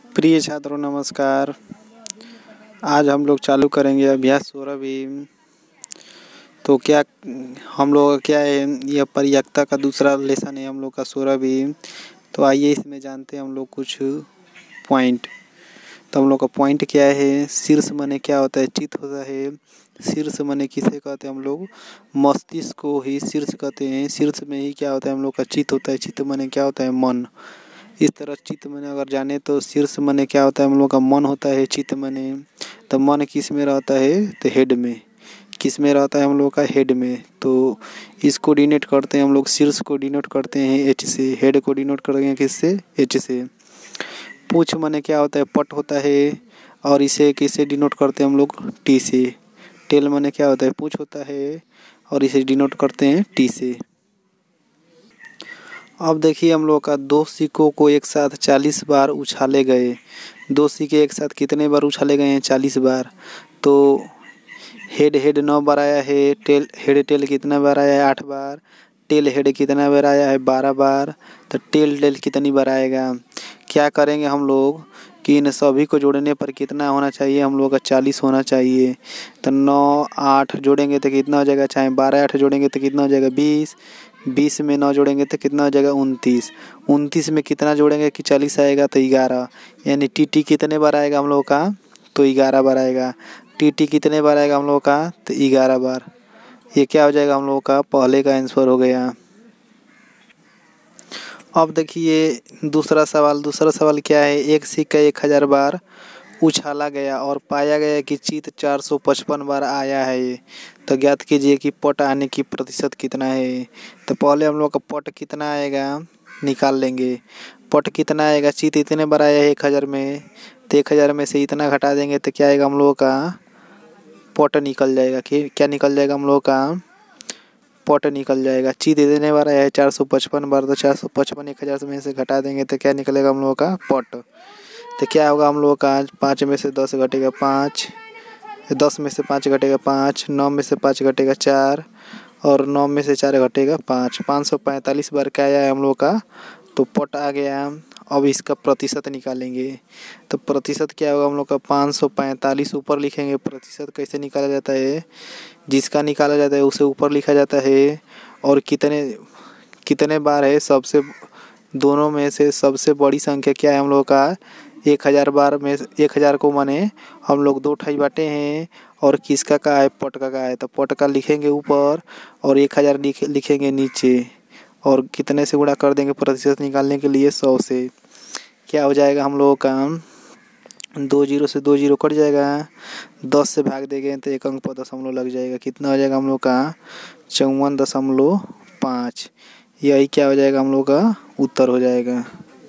प्रिय छात्रों नमस्कार। आज हम लोग चालू करेंगे अभ्यास 16 तो क्या हम लोग का क्या है, यह परियक्ता का दूसरा लेसन है हम लोग का 16 तो आइए इसमें जानते हैं हम लोग कुछ पॉइंट। तो हम लोग का पॉइंट क्या है, शीर्ष माने क्या होता है, चित्त होता है। शीर्ष माने किसे कहते हैं हम लोग, मस्तिष्क को ही शीर्ष कहते हैं। शीर्ष में ही क्या होता है हम लोग का, चित्त होता है। चित्त माने क्या होता है, मन। इस तरह चित्त माने अगर जाने तो शीर्ष माने क्या होता है हम लोग का, मन होता है। चित्त माने तो मन किस में रहता है, तो हेड में। किस में रहता है हम लोग का, हेड में। तो इसको डिनोट करते हैं हम लोग, शीर्ष को डिनोट करते हैं एच से, हेड को डिनोट करेंगे किससे, एच से। पूछ माने क्या होता है, पट होता है, और इसे किससे डिनोट करते हैं हम लोग, टी से। टेल माने क्या होता है, पूछ होता है, और इसे डिनोट करते हैं टी से। अब देखिए हम लोग का, दो सिक्कों को एक साथ 40 बार उछाले गए। दो सिक्के एक साथ कितने बार उछाले गए हैं, 40 बार। तो हेड हेड 9 बार आया है, टेल हेड टेल कितना बार आया है, 8 बार। टेल हेड कितना बार आया है, 12 बार। तो टेल टेल कितनी बार आएगा। क्या करेंगे हम लोग कि इन सभी को जोड़ने पर कितना होना चाहिए हम लोग का, 40 होना चाहिए। तो 9 8 जोड़ेंगे तो कितना हो जाएगा, चाहे 12 8 जोड़ेंगे तो कितना हो जाएगा, 20। 20 में 9 जोड़ेंगे तो कितना हो जाएगा, 29। 29 में कितना जोड़ेंगे कि 40 आएगा, तो 11। यानी टी कितने बार आएगा हम लोग का, तो 11 बार आएगा। टी कितने बार आएगा हम लोग का, तो 11 बार। ये क्या हो जाएगा हम लोग का, पहले का आंसर हो गया। अब देखिए दूसरा सवाल क्या है, एक सिक्का 1000 बार उछाला गया और पाया गया कि चित 455 बार आया है। तो ज्ञात कीजिए कि पट आने की प्रतिशत कितना है। तो पहले हम लोग का पट कितना आएगा निकाल लेंगे। पट कितना आएगा, चित इतने बार आया है 1000 में, तो 1000 में से इतना घटा देंगे तो क्या आएगा हम लोग का, पट निकल जाएगा। कि क्या निकल जाएगा हम लोग का, पट निकल जाएगा। चित इतने बार आया है 455 बार, तो 455 1000 में से घटा देंगे तो क्या निकलेगा हम लोग का, पट। तो क्या होगा हम लोग का, 5 में से 10 घटेगा 5, 10 में से 5 घटेगा 5, 9 में से 5 घटेगा 4, और 9 में से 4 घटेगा 5। 545 बार क्या आया है हम लोग का, तो पट आ गया। अब इसका प्रतिशत निकालेंगे। तो प्रतिशत क्या होगा हम लोग का, 545 ऊपर लिखेंगे। प्रतिशत कैसे निकाला जाता है, जिसका निकाला जाता है उसे ऊपर लिखा जाता है, और कितने कितने बार है, सबसे दोनों में से सबसे बड़ी संख्या क्या है हम लोग का, 1000 बार में 1000 को माने हम लोग 2 ठाई बांटे हैं, और किसका का है, पट का है। तो पट का लिखेंगे ऊपर, और 1000 लिखेंगे नीचे, और कितने से गुणा कर देंगे प्रतिशत निकालने के लिए, 100 से। क्या हो जाएगा हम लोगों का, 2 जीरो से 2 जीरो कट जाएगा। 10 से भाग देंगे तो एक अंक पर दशमलव लग जाएगा। कितना हो जाएगा हम लोग का, 54.5। यही क्या हो जाएगा हम लोग का, उत्तर हो जाएगा।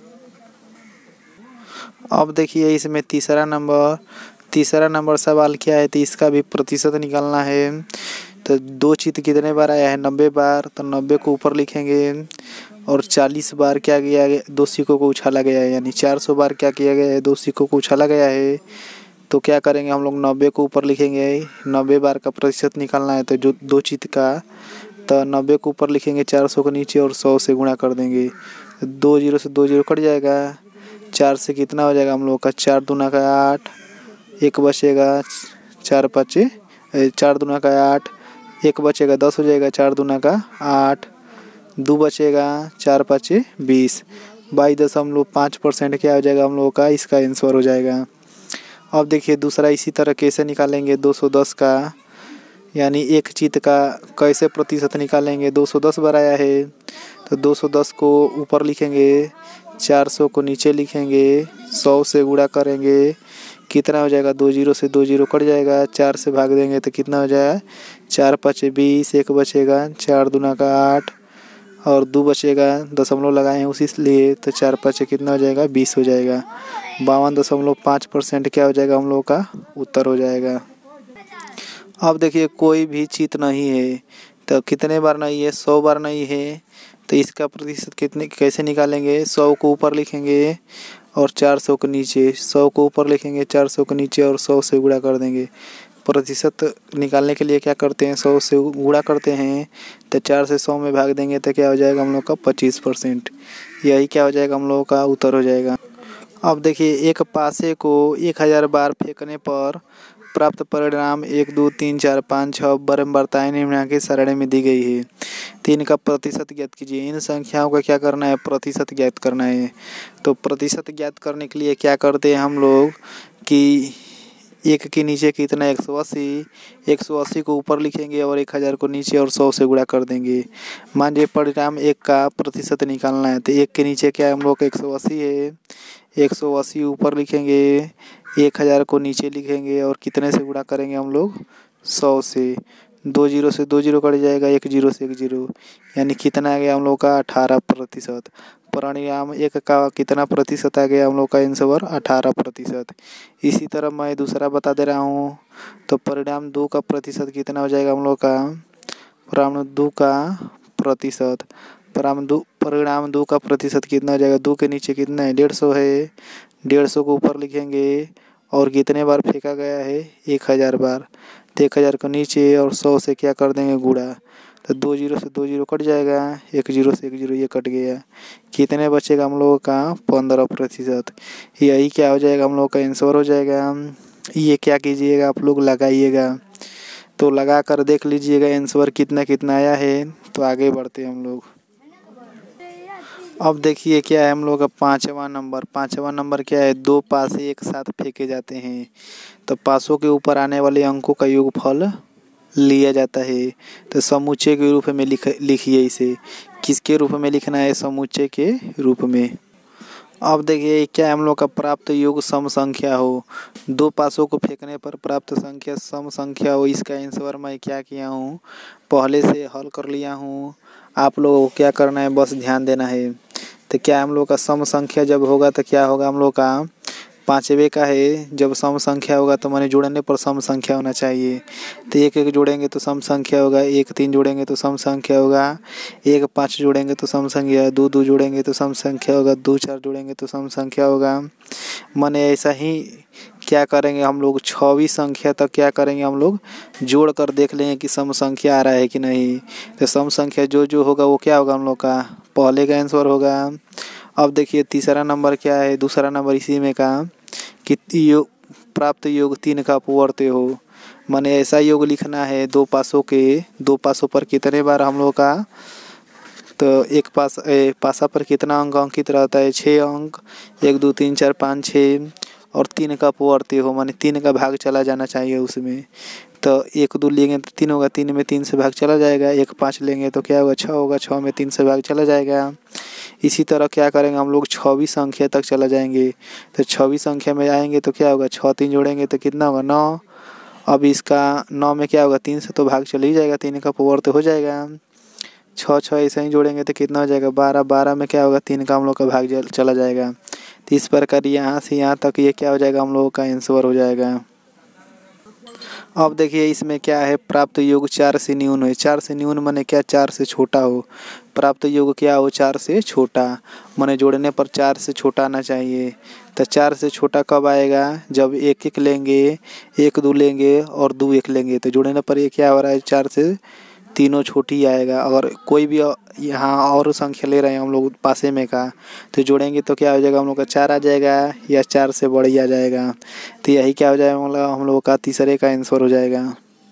अब देखिए इसमें तीसरा नंबर सवाल क्या है, तो इसका भी प्रतिशत निकालना है। तो दो चित कितने बार आया है, 90 बार। तो 90 को ऊपर लिखेंगे, और 40 बार क्या किया गया, 2 सिक्कों को उछाला गया है। यानी 400 बार क्या किया गया है, 2 सिक्कों को उछाला गया है। तो क्या करेंगे हम लोग, 90 को ऊपर लिखेंगे। 90 बार का प्रतिशत निकालना है, तो जो 2 चित का, तो 90 को ऊपर लिखेंगे, 400 को नीचे, और 100 से गुणा कर देंगे। 2 जीरो से 2 जीरो कट जाएगा। 4 से कितना हो जाएगा हम लोग का, 4 दूना का 8, एक बचेगा 4 5 4 दूना का 8, एक बचेगा 10 हो जाएगा, 4 दूना का 8, 2 बचेगा, 4 5 20, 22.5% क्या हो जाएगा हम लोगों का, इसका आंसर हो जाएगा। अब देखिए दूसरा इसी तरह कैसे निकालेंगे 210 का, यानी एक चित का कैसे प्रतिशत निकालेंगे। 210 बार आया है, तो 210 को ऊपर लिखेंगे, 400 को नीचे लिखेंगे, 100 से गुणा करेंगे। कितना हो जाएगा, 2 जीरो से 2 जीरो कट जाएगा। 4 से भाग देंगे तो कितना हो जाएगा, 4 5 20, एक बचेगा, 4 दूना का 8, और 2 बचेगा, दशमलव लगाए हैं उसी लिए, तो 4 5 कितना हो जाएगा, 20 हो जाएगा। 52.5% क्या हो जाएगा हम लोग का, उत्तर हो जाएगा। अब देखिए कोई भी चित नहीं है, तो कितने बार नहीं है, 100 बार नहीं है। तो इसका प्रतिशत कितने कैसे निकालेंगे, 100 को ऊपर लिखेंगे, और 400 को नीचे। 100 को ऊपर लिखेंगे, 400 को नीचे, और 100 से गुणा कर देंगे। प्रतिशत निकालने के लिए क्या करते हैं, 100 से गुणा करते हैं, तो 4 से 100 में भाग देंगे तो क्या हो जाएगा हम लोग का, 25%। यही क्या हो जाएगा हम लोगों का, उत्तर हो जाएगा। अब देखिए एक पासे को 1000 बार फेंकने पर प्राप्त परिणाम 1 2 3 4 5 6 बारंबारताएं निम्नलिखित सरणी में दी गई है। 3 का प्रतिशत ज्ञात कीजिए। इन संख्याओं का क्या करना है, प्रतिशत ज्ञात करना है। तो प्रतिशत ज्ञात करने के लिए क्या करते हैं हम लोग कि 1 के नीचे कितना 180, 180 को ऊपर लिखेंगे और 1000 को नीचे और 100 से गुणा कर देंगे। मान लीजिए परिणाम 1 का प्रतिशत निकालना है तो 1 के नीचे क्या है हम लोग का 180 है, 180 ऊपर लिखेंगे, 1000 को नीचे लिखेंगे और कितने से गुणा करेंगे हम लोग 100 से। 2 जीरो से 2 जीरो कट जाएगा, 1 जीरो से 1 जीरो, यानी कितना आ गया हम लोग का 18%। परिणाम 1 का कितना प्रतिशत आ गया हम लोग का आंसर 18%। इसी तरह मैं दूसरा बता दे रहा हूँ। तो परिणाम 2 का प्रतिशत कितना हो जाएगा हम लोग का, परिणाम 2 का प्रतिशत, परिणाम 2 का प्रतिशत कितना हो जाएगा, 2 के नीचे कितना है 150 है, 150 को ऊपर लिखेंगे और कितने बार फेंका गया है 1000 बार। तो 1000 को नीचे और 100 से क्या कर देंगे गुणा। तो 2 जीरो से 2 जीरो कट जाएगा, 1 जीरो से 1 जीरो ये कट गया, कितने बचेगा हम लोगों का 15%। यही क्या हो जाएगा हम लोग का आंसर हो जाएगा। ये क्या कीजिएगा आप लोग लगाइएगा, तो लगा कर देख लीजिएगा आंसर कितना कितना आया है। तो आगे बढ़ते हैं हम लोग। अब देखिए क्या है हम लोग का पाँचवा नंबर क्या है, 2 पासे एक साथ फेंके जाते हैं तो पासों के ऊपर आने वाले अंकों का योगफल लिया जाता है। तो समुच्चय के रूप में लिखिए इसे। किसके रूप में लिखना है, समुच्चय के रूप में। अब देखिए क्या है हम लोग का प्राप्त योग सम संख्या हो, 2 पासों को फेंकने पर प्राप्त संख्या सम संख्या हो। इसका आंसर मैं क्या किया हूँ, पहले से हल कर लिया हूँ। आप लोगों को क्या करना है, बस ध्यान देना है। तो क्या हम लोग का सम संख्या जब होगा तो क्या होगा हम लोग का पाँचवे का है। जब सम संख्या होगा तो माने जोड़ने पर सम संख्या होना चाहिए। तो 1 1 जोड़ेंगे तो सम संख्या होगा, 1 3 जोड़ेंगे तो सम संख्या होगा, 1 5 जोड़ेंगे तो सम संख्या, 2 2 जोड़ेंगे तो सम संख्या होगा, 2 4 जोड़ेंगे तो सम संख्या होगा। माने ऐसा ही क्या करेंगे हम लोग 6वीं संख्या तक क्या करेंगे हम लोग जोड़ कर देख लेंगे कि सम संख्या आ रहा है कि नहीं। तो सम संख्या जो होगा वो क्या होगा हम लोग का पहले का आंसर होगा। अब देखिए तीसरा नंबर क्या है, दूसरा नंबर इसी में का कि योग प्राप्त योग 3 का अपवर्त्य हो। माने ऐसा योग लिखना है 2 पासों पर कितने बार हम लोग का, तो एक पासा पर कितना अंक अंकित रहता है 6 अंक, 1 2 3 4 5 6 और 3 का अपवर्त्य हो, माने 3 का भाग चला जाना चाहिए उसमें। तो 1 2 लेंगे तो 3 होगा, 3 में 3 से भाग चला जाएगा, 1 5 लेंगे तो क्या होगा 6 होगा, 6 में 3 से भाग चला जाएगा। इसी तरह क्या करेंगे हम लोग 6वीं संख्या तक चला जाएंगे। तो 6वीं संख्या में आएंगे तो क्या होगा 6 3 जोड़ेंगे तो कितना होगा 9। अब इसका 9 में क्या होगा 3 से तो भाग चल ही जाएगा, 3 का अपवर्त्य हो जाएगा। 6 6 ऐसे ही जोड़ेंगे तो कितना हो जाएगा 12, 12 में क्या होगा 3 का हम लोग का भाग चला जाएगा। तो इस प्रकार यहाँ से यहाँ तक ये क्या हो जाएगा हम लोगों का आंसर हो जाएगा। अब देखिए इसमें क्या है, प्राप्त योग 4 से न्यून है। 4 से न्यून माने क्या, 4 से छोटा हो। प्राप्त योग क्या हो, 4 से छोटा, माने जोड़ने पर 4 से छोटा आना चाहिए। तो 4 से छोटा कब आएगा, जब 1 1 लेंगे, 1 2 लेंगे और 2 1 लेंगे। तो जोड़ने पर ये क्या हो रहा है 4 से तीनों छोटी आएगा। अगर कोई भी यहाँ और संख्या ले रहे हैं हम लोग पासे में का, तो जोड़ेंगे तो क्या हो जाएगा हम लोग का 4 आ जाएगा या 4 से बड़ी आ जाएगा। तो यही क्या हो जाएगा मतलब हम लोग का तीसरे का आंसर हो जाएगा।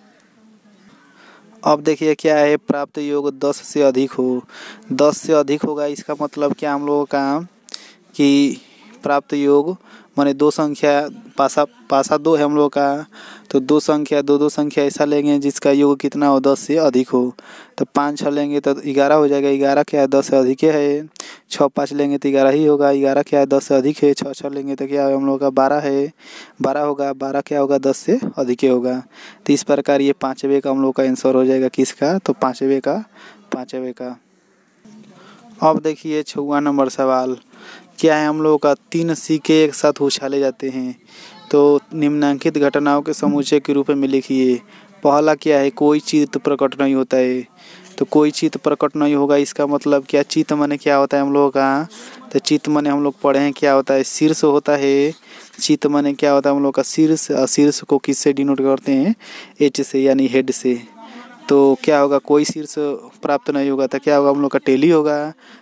अब देखिए क्या है, प्राप्त योग 10 से अधिक हो। 10 से अधिक होगा इसका मतलब क्या हम लोगों का कि प्राप्त योग माने 2 संख्या पासा 2 है हम लोग का, तो 2 संख्या 2 2 संख्या ऐसा लेंगे जिसका योग कितना हो 10 से अधिक हो। तो 5 6 लेंगे तो 11 हो जाएगा, 11 क्या है 10 से अधिक है। 6 5 लेंगे तो 11 ही होगा, 11 क्या है 10 से अधिक है। 6 6 लेंगे तो क्या है हम लोग का 12 है, 12 होगा, 12 क्या होगा 10 से अधिक होगा। तो इस प्रकार ये 5वें का हम लोग का आंसर हो जाएगा किसका, तो 5वें का। अब देखिए 6वां नंबर सवाल क्या है, हम लोगों का 3 सिक्के एक साथ उछाले जाते हैं तो निम्नलिखित घटनाओं के समुच्चय के रूप में लिखिए। पहला क्या है, कोई चित्त प्रकट नहीं होता है। तो कोई चित्त प्रकट नहीं होगा इसका मतलब क्या, चित्त माने क्या होता है हम लोगों का, तो चित्त माने हम लोग पढ़े हैं क्या होता है, शीर्ष होता है। चित्त माने क्या होता है हम लोग का शीर्ष, शीर्ष को किससे डिनोट करते हैं, एच से यानी हेड से। तो क्या होगा, कोई शीर्ष प्राप्त नहीं होगा तो क्या होगा हम लोग का टेली होगा।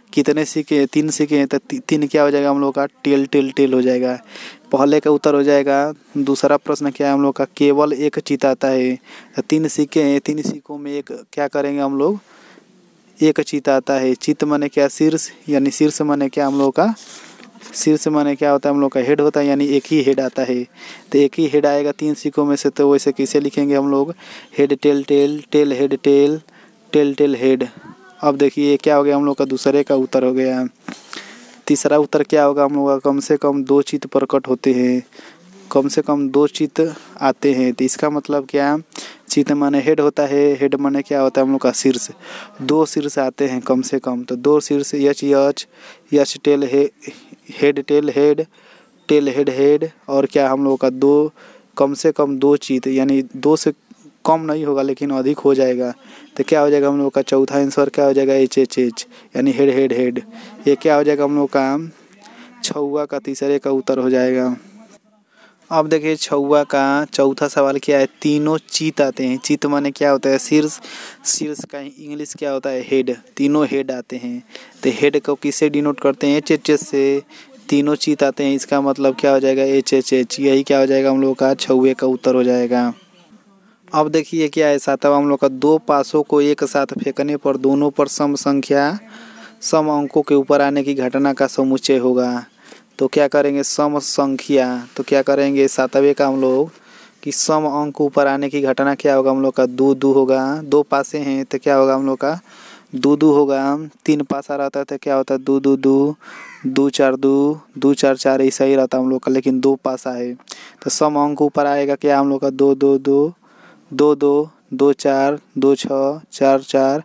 कितने सिक्के, 3 सिक्के हैं तो 3 क्या हो जाएगा हम लोग का, टेल टेल टेल हो जाएगा। पहले का उत्तर हो जाएगा। दूसरा प्रश्न क्या है हम लोग का, केवल एक चित आता है। तो 3 सिक्के हैं, 3 सिक्कों में एक क्या करेंगे हम लोग, एक चित आता है। चित माने क्या, शीर्ष, यानी शीर्ष माने क्या हम लोग का, शीर्ष माने क्या होता है हम लोग का, हेड होता है, यानी एक ही हेड आता है। तो एक ही हेड आएगा 3 सिक्कों में से, तो वैसे कैसे लिखेंगे हम लोग, head tail tail, tail head tail, tail tail head. अब देखिए क्या हो गया हम लोग का, दूसरे का उत्तर हो गया। तीसरा उत्तर क्या होगा हम लोग का, कम से कम 2 चित प्रकट होते हैं, कम से कम 2 चित आते हैं। तो इसका मतलब क्या, चित माने हेड होता है, हेड माने क्या होता है हम लोग का, शीर्ष। 2 शीर्ष आते हैं कम से कम, तो 2 शीर्ष, H H, H tail head tail head, tail head head, और क्या हम लोग का 2, कम से कम 2 चित, यानी 2 से कम नहीं होगा लेकिन अधिक हो जाएगा। तो क्या हो जाएगा हम लोग का, चौथा आंसर क्या हो जाएगा, एच एच एच, यानी हेड हेड हेड। ये क्या हो जाएगा हम लोग का, छौवा का तीसरे का उत्तर हो जाएगा। अब देखिए छौवा का चौथा सवाल क्या है, तीनों चित आते हैं। चित माने क्या होता है, शीर्ष, शीर्ष का इंग्लिश क्या होता है, हेड। तीनों हेड आते हैं। तो हेड को किससे डिनोट करते हैं, एच एच एच से। तीनों चित आते हैं, इसका मतलब क्या हो जाएगा, एच एच एच। यही क्या हो जाएगा हम लोग का, छौवे का उत्तर हो जाएगा। अब देखिए क्या है, सातवां हम लोग का, 2 पासों को एक साथ फेंकने पर दोनों पर सम संख्या, सम अंकों के ऊपर आने की घटना का समुच्चय होगा। तो क्या करेंगे, सम संख्या, तो क्या करेंगे 7वें का हम लोग, कि सम अंक ऊपर आने की घटना क्या होगा हम लोग का, 2 2 होगा। 2 पासे हैं तो क्या होगा हम लोग का, 2 2 होगा। 3 पासा रहता है तो क्या होता है, 2 2 2, 2 4 2, 2 4 4, ऐसा ही रहता है हम लोग का, लेकिन 2 पासा है। तो सम अंक ऊपर आएगा क्या हम लोग का, 2 2 2, 2 2, 2 4, 2 6, 4 4,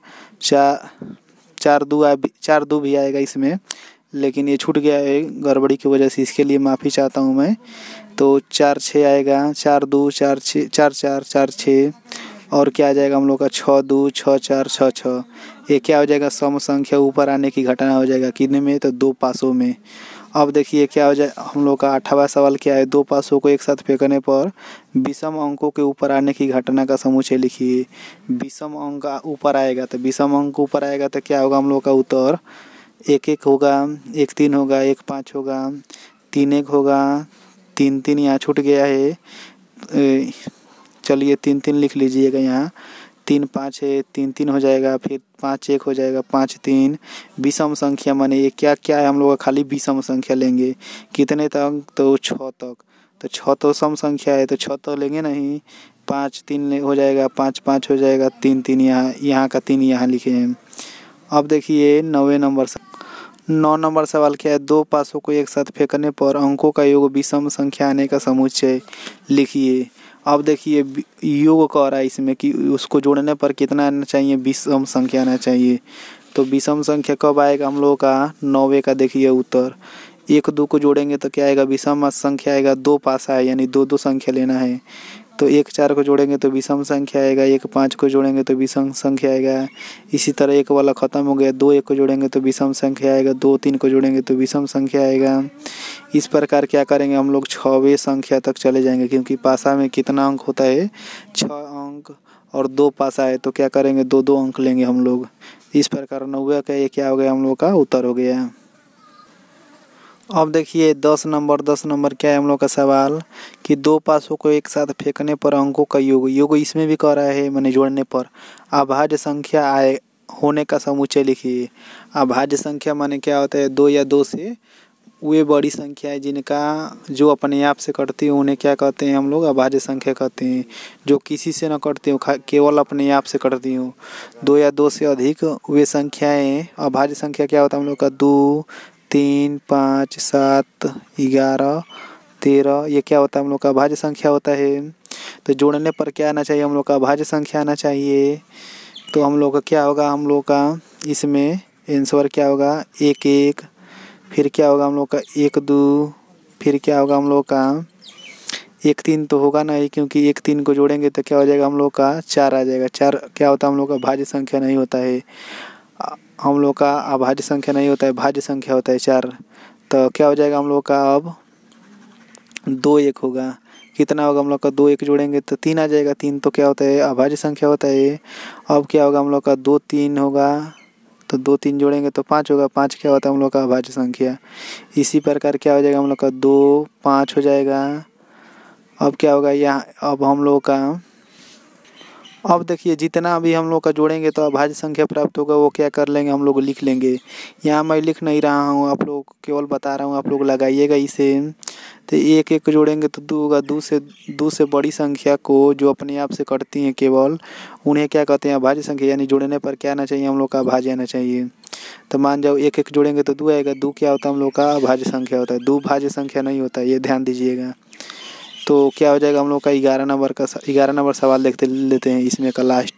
4 2 भी आएगा इसमें, लेकिन ये छूट गया है गड़बड़ी की वजह से, इसके लिए माफ़ी चाहता हूँ मैं। तो 4 6 आएगा, 4 2 4 6, 4 4 4 6, और क्या आ जाएगा हम लोग का, 6 2 6 4 6 6। ये क्या हो जाएगा, सम संख्या ऊपर आने की घटना हो जाएगा, कितने में, तो 2 पासों में। अब देखिए क्या हो जाए हम लोग का 8वां सवाल क्या है, 2 पासों को एक साथ फेंकने पर विषम अंकों के ऊपर आने की घटना का समुच्चय लिखिए। विषम अंक ऊपर आएगा, तो विषम अंक ऊपर आएगा तो क्या होगा हम लोग का उत्तर, 1 1 होगा, 1 3 होगा, 1 5 होगा, 3 1 होगा, 3 3 यहाँ छूट गया है। चलिए 3 3 लिख लीजिएगा यहाँ, 3 5 है, 3 3 हो जाएगा, फिर 5 1 हो जाएगा, 5 3। विषम संख्या माने ये क्या क्या है हम लोग खाली विषम संख्या लेंगे, कितने तक, तो 6 तक। तो 6 तो सम संख्या है तो 6 तो लेंगे नहीं, 5 3 हो जाएगा, 5 5 हो जाएगा, 3 3 यहाँ का 3 यहाँ लिखे हैं। अब देखिए 9वें नंबर 9 नंबर सवाल क्या है, 2 पासों को एक साथ फेंकने पर अंकों का योग विषम संख्या आने का समुच्चय लिखिए। अब देखिए योग कह रहा है इसमें कि उसको जोड़ने पर कितना आना चाहिए, विषम संख्या आना चाहिए। तो विषम संख्या कब आएगा हम लोगों का, 9वें का देखिए उत्तर। 1 2 को जोड़ेंगे तो क्या आएगा, विषम संख्या आएगा, 2 पासा है यानी 2 2 संख्या लेना है। तो 1 4 को जोड़ेंगे तो विषम संख्या आएगा, 1 5 को जोड़ेंगे तो विषम संख्या आएगा। इसी तरह 1 वाला खत्म हो गया, 2 1 को जोड़ेंगे तो विषम संख्या आएगा, 2 3 को जोड़ेंगे तो विषम संख्या आएगा। इस प्रकार क्या करेंगे हम लोग, 6वें संख्या तक चले जाएंगे, क्योंकि पासा में कितना अंक होता है, 6 अंक, और 2 पासा है तो क्या करेंगे, 2 2 अंक लेंगे हम लोग। इस प्रकार 9वें का ये क्या हो गया हम लोग का उत्तर हो गया। अब देखिए 10 नंबर क्या है हम लोग का सवाल, कि 2 पासों को एक साथ फेंकने पर अंकों का योग इसमें भी कह रहा है, मैंने जोड़ने पर अभाज्य संख्या आए होने का समुच्चय लिखिए। अभाज्य संख्या माने क्या होता है, 2 या 2 से वे बड़ी संख्या है जिनका जो अपने आप से कटती है उन्हें क्या कहते हैं हम लोग, अभाज्य संख्या कहते हैं। जो किसी से न कटती हो, केवल अपने आप से कटती हो। 2 या 2 से अधिक वे संख्याएं, अभाज्य संख्या क्या होता है हम लोग का, 2 3 5 7 11 13, ये क्या होता है हम लोग का अभाज्य संख्या होता है। तो जोड़ने पर क्या आना चाहिए हम लोग का, अभाज्य संख्या आना चाहिए। तो हम लोग का क्या होगा, हम लोग का इसमें आंसर क्या होगा, 1 1, फिर क्या होगा हम लोग का 1 2, फिर क्या होगा हम लोग का 1 3 तो होगा नहीं, क्योंकि 1 3 को जोड़ेंगे तो क्या हो जाएगा हम लोग का 4 आ जाएगा। 4 क्या होता है हम लोग का भाज्य संख्या नहीं होता है, हम लोग का अभाज्य संख्या नहीं होता है, भाज्य संख्या होता है 4। तो क्या हो जाएगा हम लोग का, अब 2 1 होगा, कितना होगा हम लोग का, 2 1 जोड़ेंगे तो 3 आ जाएगा। 3 तो क्या होता है, अभाज्य संख्या होता है। अब क्या होगा हम लोग का 2 3 होगा, तो 2 3 जोड़ेंगे तो 5 होगा। 5 क्या होता है हम लोग का अभाज्य संख्या। इसी प्रकार क्या हो जाएगा हम लोग का 2 5 हो जाएगा। अब क्या होगा यहाँ, अब हम लोग का, अब देखिए जितना भी हम लोग का जोड़ेंगे तो अभाज्य संख्या प्राप्त होगा, वो क्या कर लेंगे हम लोग लिख लेंगे। यहाँ मैं लिख नहीं रहा हूँ, आप लोग केवल बता रहा हूँ, आप लोग लगाइएगा इसे। तो एक एक जोड़ेंगे तो 2 होगा। 2 से बड़ी संख्या को जो अपने आप से कटती हैं केवल, उन्हें क्या कहते हैं अभाज्य संख्या। यानी जोड़ने पर क्या आना चाहिए हम लोग का अभाज्य आना चाहिए। तो मान जाओ एक एक जोड़ेंगे तो 2 आएगा। 2 क्या होता है हम लोग का अभाज्य संख्या होता है। 2 भाज्य संख्या नहीं होता, ये ध्यान दीजिएगा। तो क्या हो जाएगा हम लोग का 11 नंबर सवाल देखते लेते हैं इसमें का लास्ट।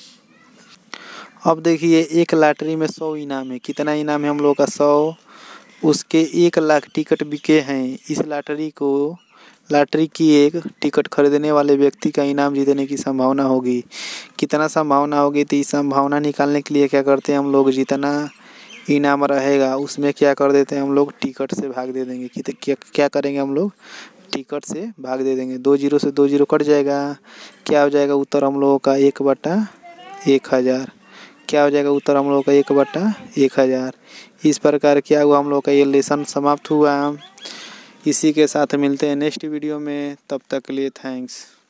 अब देखिए एक लॉटरी में 100 इनाम है। कितना इनाम है हम लोग का 100। उसके 1 लाख टिकट बिके हैं। इस लॉटरी की एक टिकट खरीदने वाले व्यक्ति का इनाम जीतने की संभावना होगी। कितना संभावना होगी, तो इस संभावना निकालने के लिए क्या करते हैं हम लोग, जितना इनाम रहेगा उसमें क्या कर देते हैं हम लोग, टिकट से भाग दे देंगे। क्या करेंगे हम लोग, टिकट से भाग दे देंगे। 2 जीरो से 2 जीरो कट जाएगा। क्या हो जाएगा उत्तर हम लोगों का 1/1000। क्या हो जाएगा उत्तर हम लोगों का 1/1000। इस प्रकार क्या हुआ हम लोग का ये लेसन समाप्त हुआ। इसी के साथ मिलते हैं नेक्स्ट वीडियो में, तब तक के लिए थैंक्स।